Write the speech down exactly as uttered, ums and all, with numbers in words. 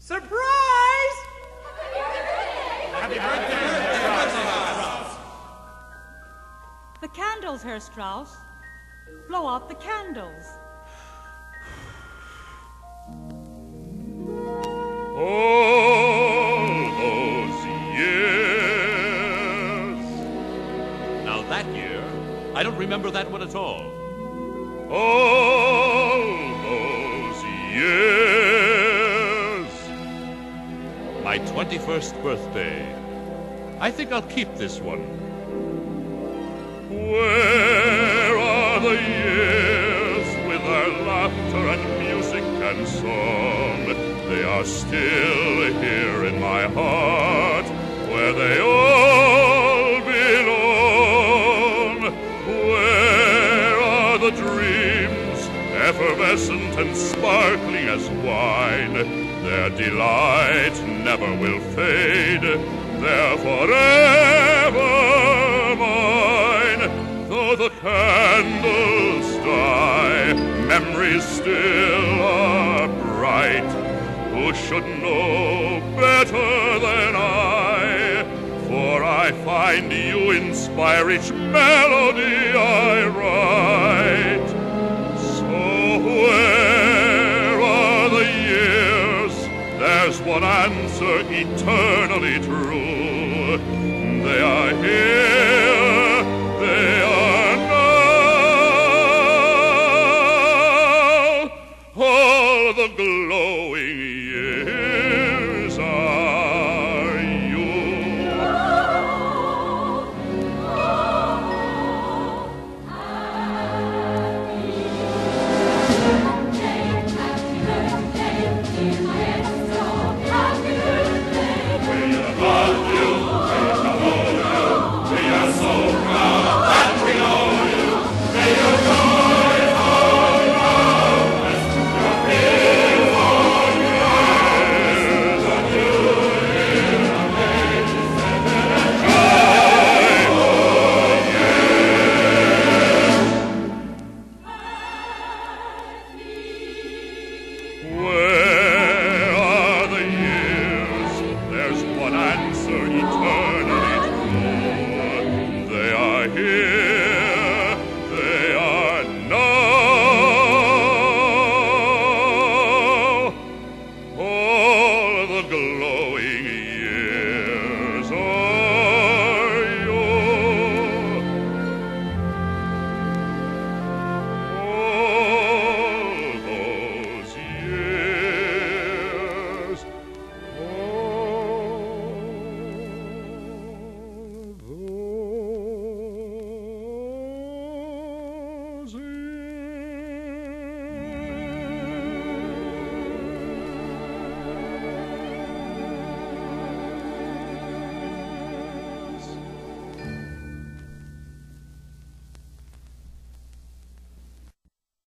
Surprise! Happy birthday! The candles, Herr Strauss. Blow out the candles. All those years. Now that year, I don't remember that one at all. All those years. My twenty-first birthday. I think I'll keep this one. Where are the years with their laughter and music and song? They are still here in my heart, where they all belong. Where are the dreams, effervescent and sparkling as wine? Their delight never will fade, they're forever mine. Though the candles die, memories still are bright. Who should know better than I? For I find you inspire each melody I write. So where are the years? There's one answer eternally true. They are here, they are now. All the glowing